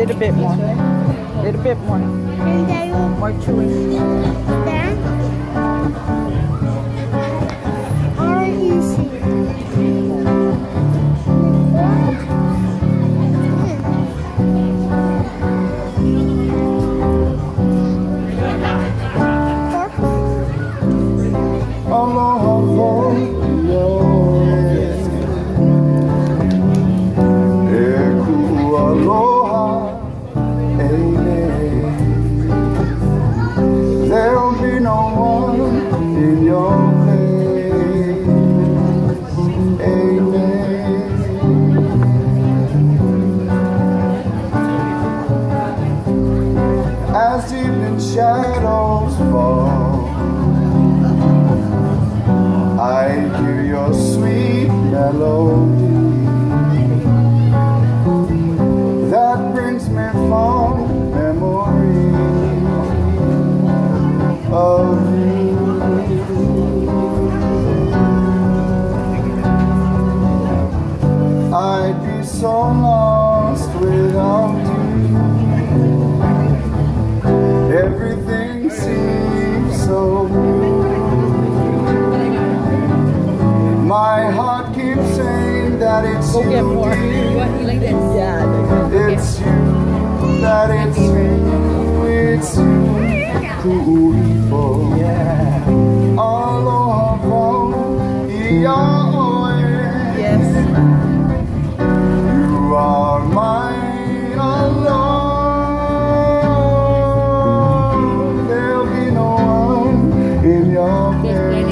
little bit more. Little bit more. More chewy. As evening shadows fall, I hear your sweet melody that brings me fond memories of you. I'd be so lost without you. Everything seems so blue. My heart keeps saying that it's you, dear. It's you, that it's you, beautiful. Aloha, yes. You are mine alone. There'll be no one in your place.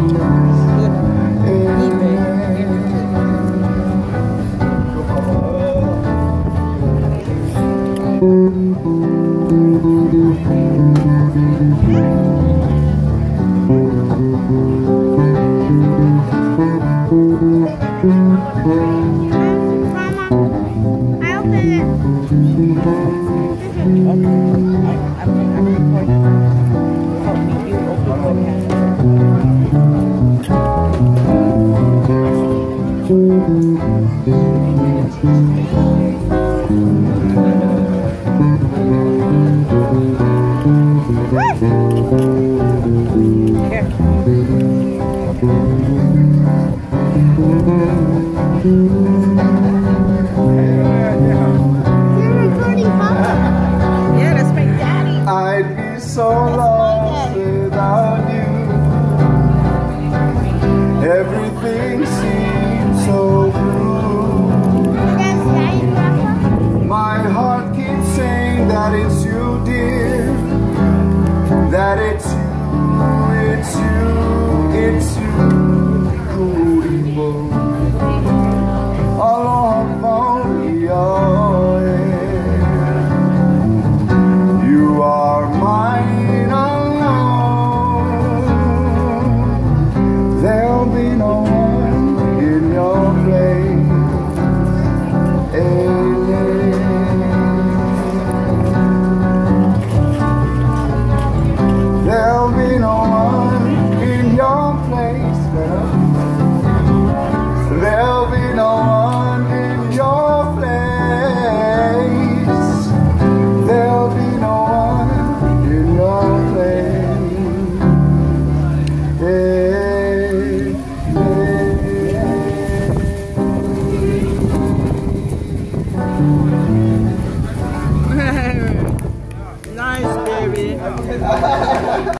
I'd be so lost without you. Everything seems so blue. My heart keeps saying that it's you, dear. That it's you, beautiful. Aloha, you are mine alone. There'll be no one in your place. There'll be no one in your place. There'll be no one in your place. There'll be no one in your Nice, baby.